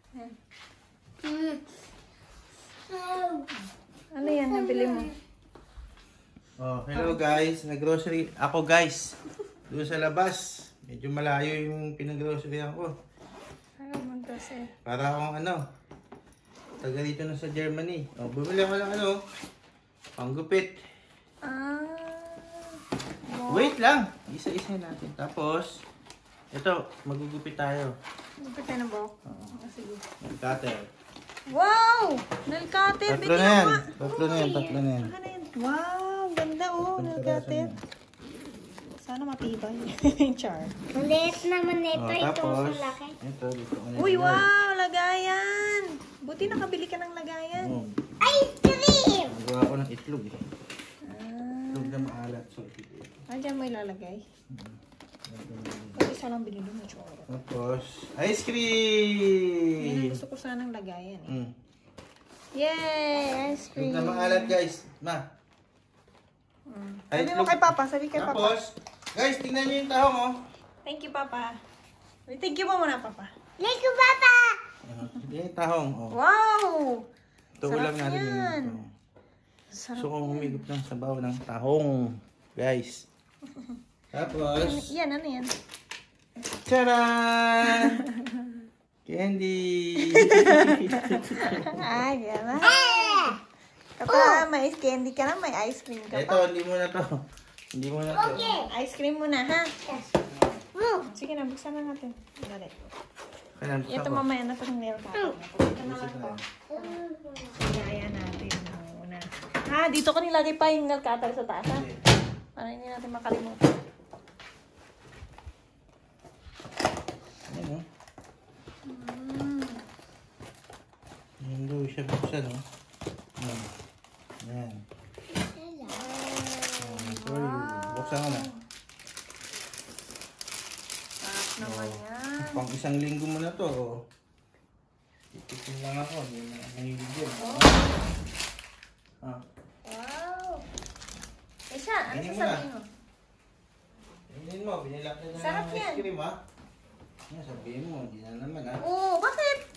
Ano yan? Nabili mo? Oh, hello guys. Nag-grocery ako guys. Doon sa labas. Medyo malayo yung pinag-groceryan ko. Ano man kasi? Para akong taga dito na sa Germany. Oh, bumili ako ng panggupit. Wow. Wait lang. Isa-isa natin. Tapos, ito, magugupit tayo. Gupit tayo ng buhok? Sige. Cutter. Wow! Nail cutter. Tatlo na yan. Tatlo na yan. Wow! Ganda nail cutter. Sana matibay. Char. Maliit naman ito. Tapos, laki. ito, dito. Uy, wow! Lagayan! Buti nakabili ka ng lagayan. Ice cream! Nagawa ko ng itlog. Itlog na maalat. So, Diyan mo ilalagay. Kasi isa lang binili mo, choro. tapos, ice Yan ang cream! gusto ko sanang lagayan eh. Yay! Ice Itlog cream. na maalat guys. Ma. Ay, Sabi mo itlog. kay Papa. Sabi kay Papa. Tapos, guys, tingnan nyo yung tahong Thank you, Papa. Thank you mo muna, Papa. Thank you, Papa! Yan yung tahong. Wow! Ito ulam Sarap natin yan. yung Sarap. So, kung humigop ng sabaw ng tahong, guys. Tapos, Yan, ano yan? tcharan! Candy! Ay, yan na. Kapag may candy ka na, may ice cream ka Ito, pa. hindi mo na to. Hindi mo na to. Ice cream muna, ha? Sige na, buksan na natin. Dali. Kaya, Ito mamaya na itong nail cutter. Ito na lang to. Gaya natin muna. Ha, dito ko nilagay pa yung nail cutter sa taas, ha? Para hindi natin makalimutan. Ayan, Ayan daw siya buksan, Ayan. Ayan. Sorry. Buksan ko na. Sarap naman yan. Pang isang linggo mo na to. Ititin lang ako. Hindi na nangilig yun. Wow! Isa, ano Ganyan mo sasabihin mo? Tingnan mo, binilak na Sarap ng yan. ice cream, ha? Yan, sabihin mo, hindi na naman, ha? Oo, bakit?